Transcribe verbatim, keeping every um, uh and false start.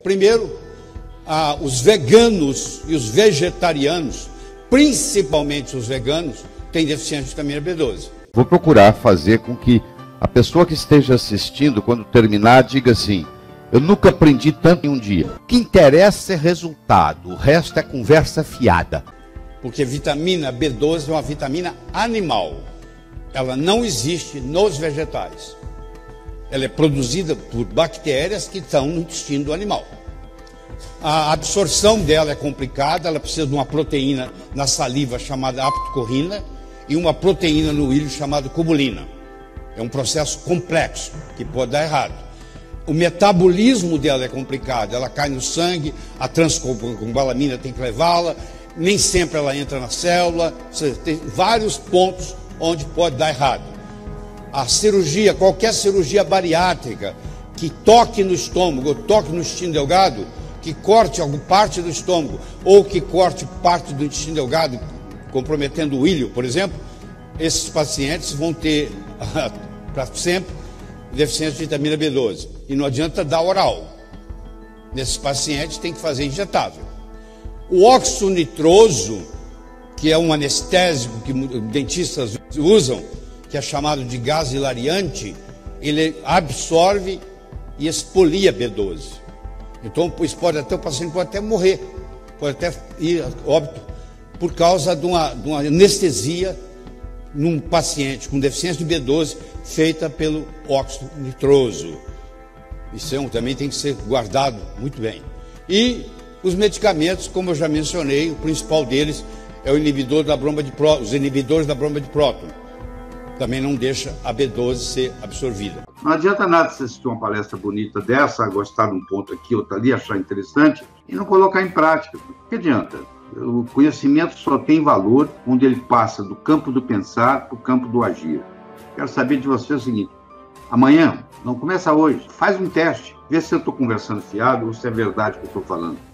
Primeiro, ah, os veganos e os vegetarianos, principalmente os veganos, têm deficiência de vitamina B doze. Vou procurar fazer com que a pessoa que esteja assistindo, quando terminar, diga assim: eu nunca aprendi tanto em um dia. O que interessa é resultado, o resto é conversa fiada. Porque vitamina B doze é uma vitamina animal. Ela não existe nos vegetais. Ela é produzida por bactérias que estão no intestino do animal. A absorção dela é complicada, ela precisa de uma proteína na saliva chamada aptocorrina e uma proteína no ilho chamada cubulina. É um processo complexo que pode dar errado. O metabolismo dela é complicado, ela cai no sangue, a transcobalamina tem que levá-la, nem sempre ela entra na célula, tem vários pontos onde pode dar errado. A cirurgia, qualquer cirurgia bariátrica que toque no estômago, ou toque no intestino delgado, que corte alguma parte do estômago, ou que corte parte do intestino delgado, comprometendo o ilho, por exemplo, esses pacientes vão ter, para sempre, deficiência de vitamina B doze. E não adianta dar oral. Nesses pacientes tem que fazer injetável. O óxido nitroso, que é um anestésico que dentistas usam, que é chamado de gás hilariante, ele absorve e expolia B doze. Então, isso pode até, o paciente pode até morrer, pode até ir a óbito, por causa de uma, de uma anestesia num paciente com deficiência de B doze feita pelo óxido nitroso. Isso é um, também tem que ser guardado muito bem. E os medicamentos, como eu já mencionei, o principal deles é o inibidor da bomba de próton, os inibidores da bomba de próton. Também não deixa a B doze ser absorvida. Não adianta nada você assistir uma palestra bonita dessa, gostar de um ponto aqui, outro ali, achar interessante e não colocar em prática. O que adianta? O conhecimento só tem valor onde ele passa do campo do pensar para o campo do agir. Quero saber de você o seguinte: amanhã, não começa hoje, faz um teste, vê se eu estou conversando fiado ou se é verdade o que eu estou falando.